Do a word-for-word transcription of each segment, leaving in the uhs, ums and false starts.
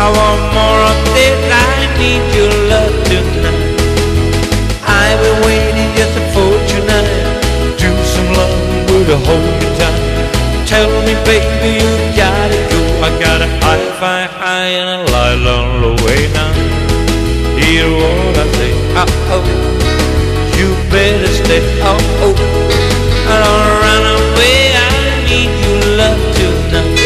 I want more of this, I need your love tonight. I've been waiting just for tonight. Do some love with a hold you tight. Tell me baby you gotta go. I got a high, fly high and a lie long way now. Hear what I say, oh oh, you better stay, oh oh. I don't run away, I need your love tonight.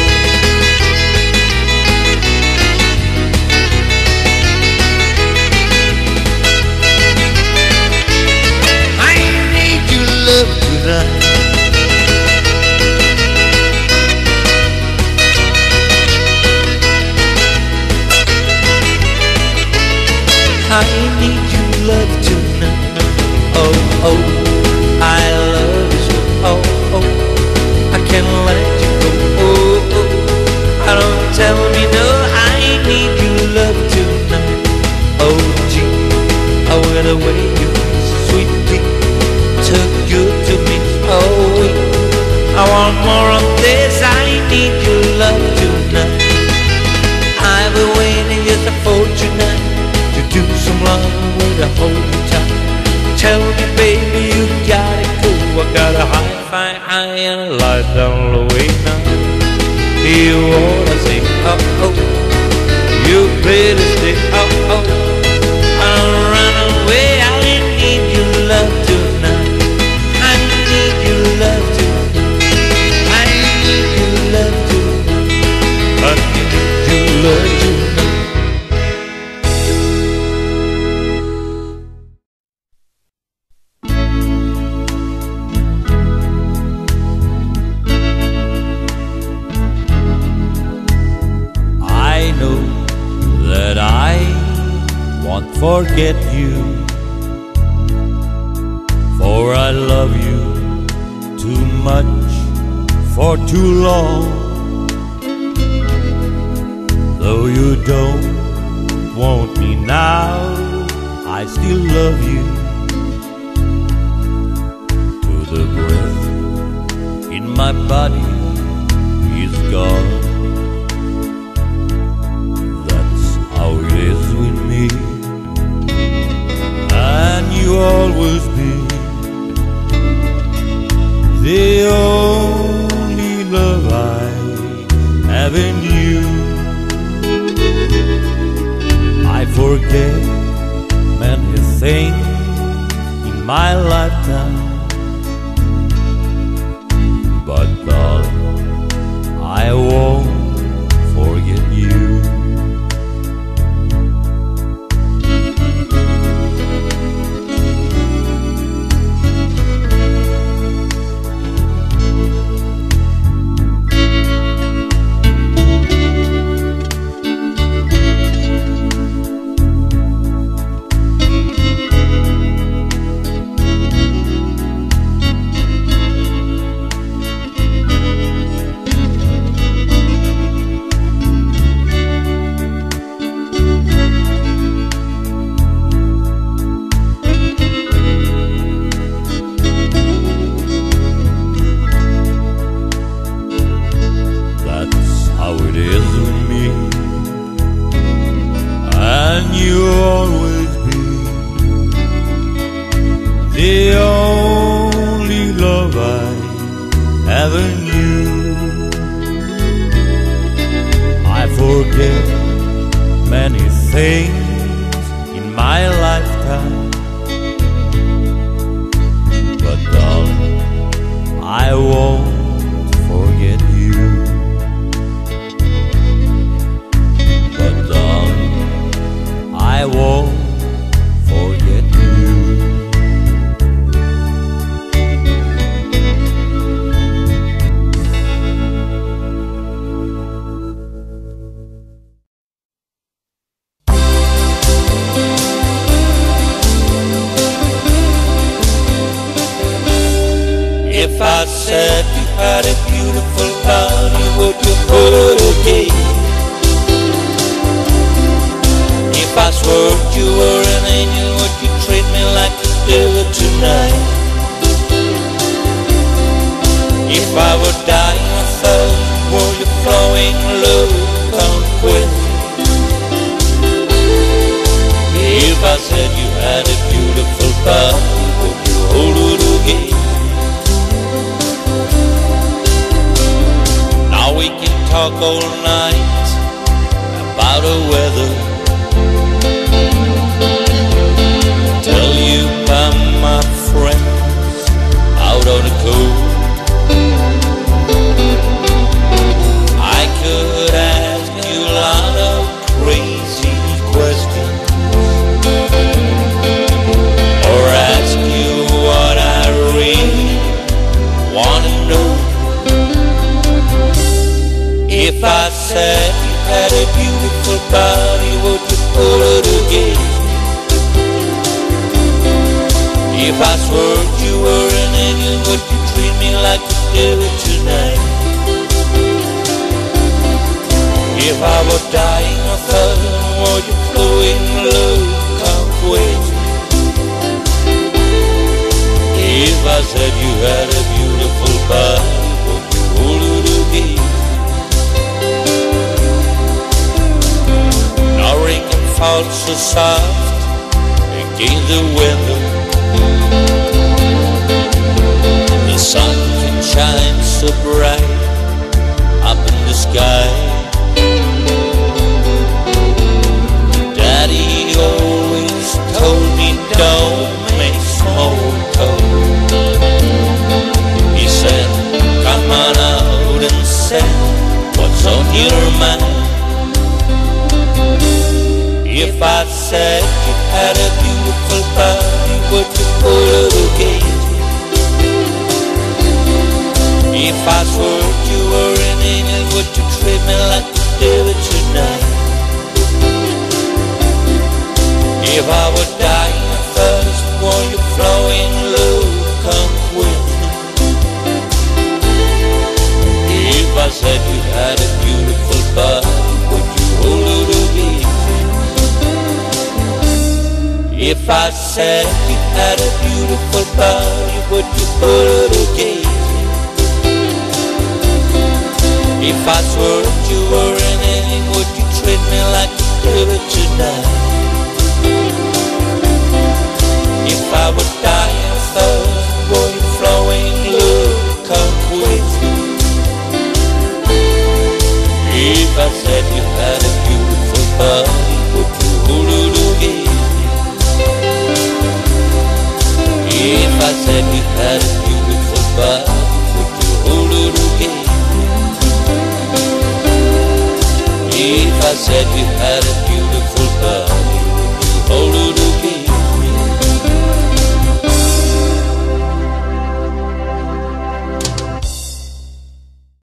I need your love tonight. I need your love tonight. Oh, oh, I love you so. Oh, oh, I can't let you go. Oh, oh, I don't tell me no. I need your love tonight. Oh, gee, I went away, you sweet pea, took you to me. Oh, I want more of this. I need your love tonight. I've been waiting just for tonight. Do some love with a hold you tight. Tell me baby you gotta go. I got a high, fine, high and a light down low way now. Hear what I say, oh oh, you better stay, oh oh. I don't run away, I need your love tonight. I need your love tonight. I need your love tonight. I need your love tonight. Forget you, for I love you too much for too long. Though you don't want me now, I still love you. To the breath in my body is gone. That's how it is with me. And you always be the only love I have in you. I forget many things in my lifetime, but darling, I won't forget you. all night about the weather, tell you about my friends out on the coast. I could ask you a lot of crazy questions, or ask you what I really wanna know. If I said you had a beautiful body, would you pull it again? If I swore you were an angel, would you treat me like you did it tonight? If I were dying of thirst, would you flow in love, come with me? If I said you had a beautiful body, would you hold it again? Now rain can fall so soft against the window, the sun can shine so bright up in the sky. Daddy always told me don't make small talk. He said come on out and say what's on your mind. If I said you had a beautiful body, would you pull it again? If I swore you were an angel, would you treat me like you did it tonight? If I were dying of thirst, won't you flow in love, come with me? If I said you had a beautiful body, would you hold it again? If I said you had a beautiful body, would you pull it again? If I swore you were an angel, would you treat me like you did it tonight? If I would die of thirst, would you flowing love come with me? If I said you had a beautiful body, would you hold it again? If I said you had a beautiful body, would you hold it again? If I said you had a